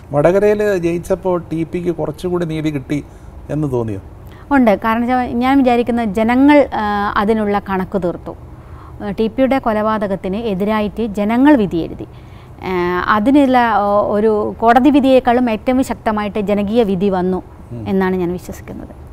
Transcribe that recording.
വടകരയിൽ ജയിച്ചപ്പോൾ ടി.പിക്ക് കുറച്ചുകൂടി നീതി കിട്ടി എന്ന് തോന്നിയോ? ഉണ്ട്. കാരണം ഞാൻ വിചാരിക്കുന്നത് ജനങ്ങൾ അതിനുള്ള കണക്ക് തീർത്തു. ടി.പിയുടെ കൊലപാതകത്തിന് എതിരായിട്ട് ജനങ്ങൾ വിധി എഴുതി. അതിനുള്ള ഒരു കോടതി വിധിയേക്കാളും ഏറ്റവും ശക്തമായിട്ട് ജനകീയ വിധി വന്നു എന്നാണ് ഞാൻ വിശ്വസിക്കുന്നത്.